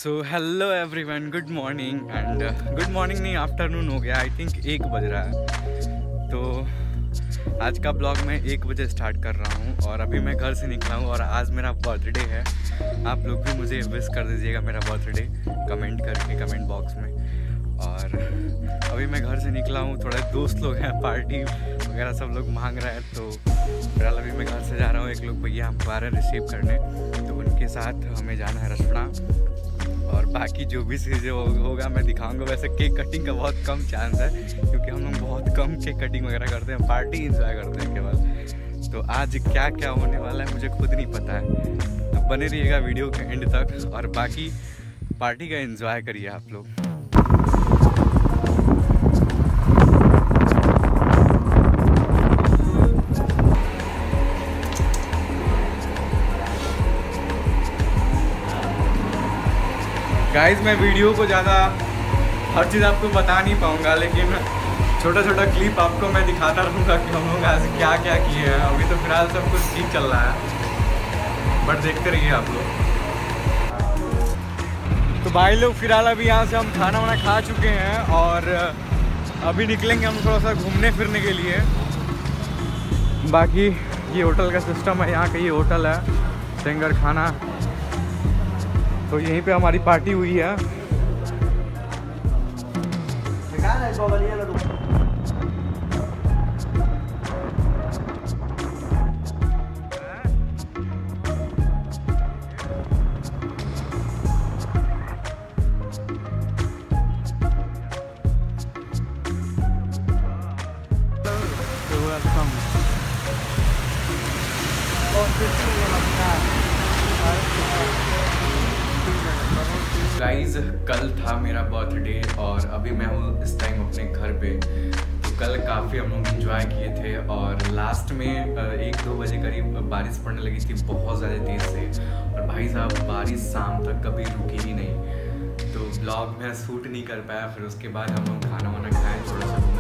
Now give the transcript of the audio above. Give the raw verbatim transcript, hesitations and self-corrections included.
So hello everyone, good morning and good morning नहीं, afternoon हो गया। आई थिंक एक बज रहा है। तो आज का ब्लॉग मैं एक बजे स्टार्ट कर रहा हूँ और अभी मैं घर से निकला हूँ और आज मेरा बर्थडे है। आप लोग भी मुझे विश कर दीजिएगा मेरा बर्थडे कमेंट करके कमेंट बॉक्स में। और अभी मैं घर से निकला हूँ, थोड़े दोस्त लोग हैं, पार्टी वगैरह सब लोग मांग रहे हैं। तो फिलहाल अभी मैं घर से जा रहा हूँ। एक लोग भैया हमको आ रहे हैं रिसीव करने, तो उनके साथ हमें जाना है रसपड़ा। और बाकी जो भी चीज़ें होगा मैं दिखाऊंगा। वैसे केक कटिंग का बहुत कम चांस है क्योंकि हम लोग बहुत कम केक कटिंग वगैरह करते हैं, पार्टी इंजॉय करते हैं केवल। तो आज क्या क्या होने वाला है मुझे खुद नहीं पता है, तो बने रहिएगा वीडियो के एंड तक और बाकी पार्टी का एंजॉय करिए आप लोग। गाइस मैं वीडियो को ज़्यादा हर चीज़ आपको बता नहीं पाऊँगा, लेकिन छोटा छोटा क्लिप आपको मैं दिखाता रहूँगा कि हम लोग आज क्या क्या किए हैं। अभी तो फिलहाल सब कुछ ठीक चल रहा है, बट देखते रहिए आप लोग। तो भाई लोग फिलहाल अभी यहाँ से हम खाना वाना खा चुके हैं और अभी निकलेंगे हम थोड़ा सा घूमने फिरने के लिए। बाकी ये होटल का सिस्टम है, यहाँ का ये होटल है सेंगर खाना। तो यहीं पे हमारी पार्टी हुई है। गाइज कल था मेरा बर्थडे और अभी मैं हूँ इस टाइम अपने घर पे। तो कल काफ़ी हम लोग इंजॉय किए थे और लास्ट में एक दो बजे करीब बारिश पड़ने लगी थी बहुत ज़्यादा तेज़ से। और भाई साहब बारिश शाम तक कभी रुकी ही नहीं, तो ब्लॉग में शूट नहीं कर पाया। फिर उसके बाद हम लोग खाना वाना खाए, थोड़ा सा